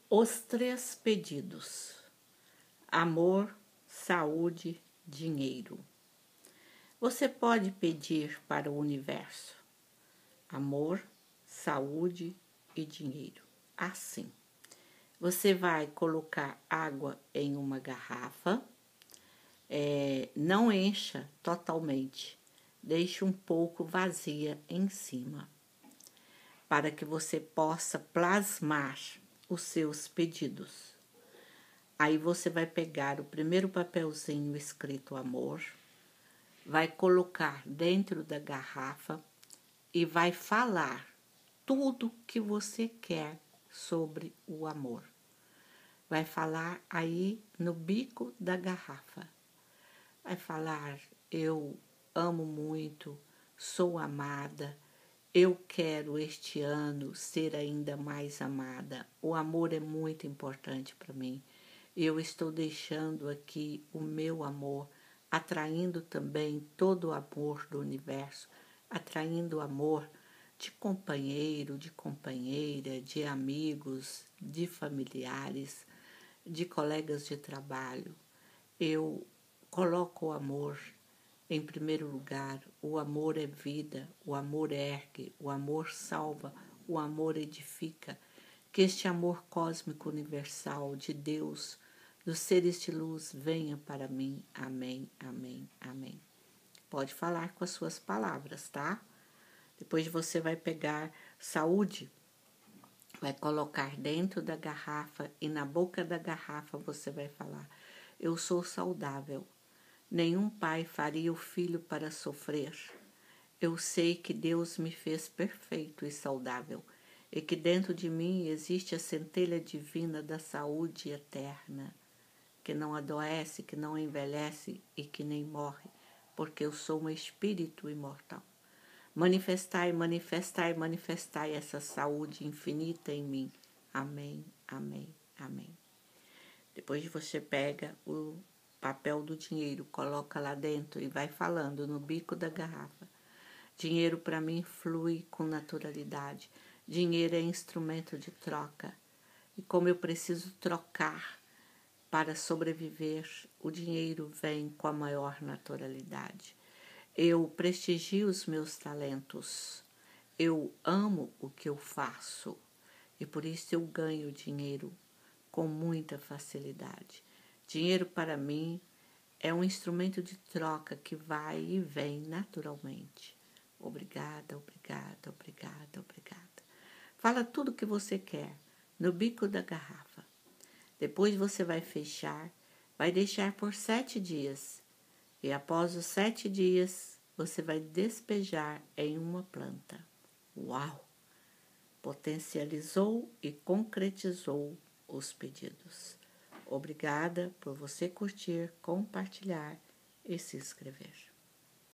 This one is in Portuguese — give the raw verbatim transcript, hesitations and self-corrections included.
Os três pedidos: amor, saúde, dinheiro. Você pode pedir para o universo amor, saúde e dinheiro. Assim, você vai colocar água em uma garrafa, é, não encha totalmente, deixe um pouco vazia em cima, para que você possa plasmar os seus pedidos. Aí você vai pegar o primeiro papelzinho escrito amor, vai colocar dentro da garrafa e vai falar tudo que você quer sobre o amor. Vai falar aí no bico da garrafa. Vai falar: eu amo muito, sou amada, eu quero este ano ser ainda mais amada. O amor é muito importante para mim. Eu estou deixando aqui o meu amor, atraindo também todo o amor do universo, atraindo o amor de companheiro, de companheira, de amigos, de familiares, de colegas de trabalho. Eu coloco o amor em primeiro lugar. O amor é vida, o amor ergue, o amor salva, o amor edifica. Que este amor cósmico universal de Deus, dos seres de luz, venha para mim. Amém, amém, amém. Pode falar com as suas palavras, tá? Depois você vai pegar saúde, vai colocar dentro da garrafa e na boca da garrafa você vai falar: eu sou saudável. Nenhum pai faria o filho para sofrer. Eu sei que Deus me fez perfeito e saudável e que dentro de mim existe a centelha divina da saúde eterna, que não adoece, que não envelhece e que nem morre, porque eu sou um espírito imortal. Manifestai, manifestai, manifestai essa saúde infinita em mim. Amém, amém, amém. Depois você pega o papel do dinheiro, coloca lá dentro e vai falando no bico da garrafa. Dinheiro para mim flui com naturalidade. Dinheiro é instrumento de troca. E como eu preciso trocar para sobreviver, o dinheiro vem com a maior naturalidade. Eu prestigio os meus talentos. Eu amo o que eu faço. E por isso eu ganho dinheiro com muita facilidade. Dinheiro para mim é um instrumento de troca que vai e vem naturalmente. Obrigada, obrigada, obrigada, obrigada. Fala tudo o que você quer no bico da garrafa. Depois você vai fechar, vai deixar por sete dias. E após os sete dias, você vai despejar em uma planta. Uau! Potencializou e concretizou os pedidos. Obrigada por você curtir, compartilhar e se inscrever.